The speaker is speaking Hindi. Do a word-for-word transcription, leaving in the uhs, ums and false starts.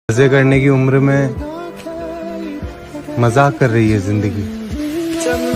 मजे करने की उम्र में मजाक कर रही है जिंदगी।